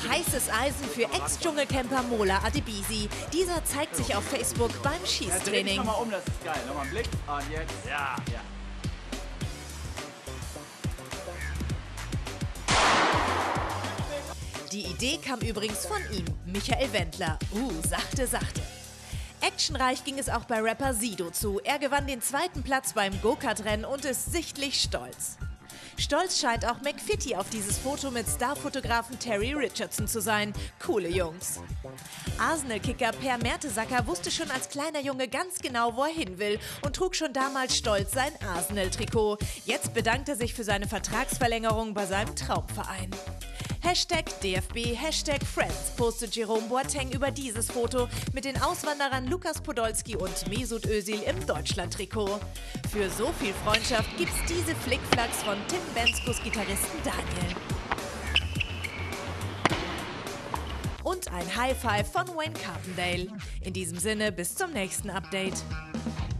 Heißes Eisen für Ex-Dschungelcamper Mola Adebisi. Dieser zeigt sich auf Facebook beim Schießtraining. Nochmal um, das ist geil. Nochmal einen Blick. Und jetzt. Ja. Die Idee kam übrigens von ihm, Michael Wendler. Sachte. Actionreich ging es auch bei Rapper Sido zu. Er gewann den 2. Platz beim Go-Kart-Rennen und ist sichtlich stolz. Stolz scheint auch McFitty auf dieses Foto mit Starfotografen Terry Richardson zu sein. Coole Jungs. Arsenal-Kicker Per Mertesacker wusste schon als kleiner Junge ganz genau, wo er hin will und trug schon damals stolz sein Arsenal-Trikot. Jetzt bedankt er sich für seine Vertragsverlängerung bei seinem Traumverein. #DFB, #Friends postet Jerome Boateng über dieses Foto mit den Auswanderern Lukas Podolski und Mesut Özil im Deutschland-Trikot. Für so viel Freundschaft gibt's diese Flickflacks von Tim Benskos Gitarristen Daniel. Und ein High Five von Wayne Carpendale. In diesem Sinne, bis zum nächsten Update.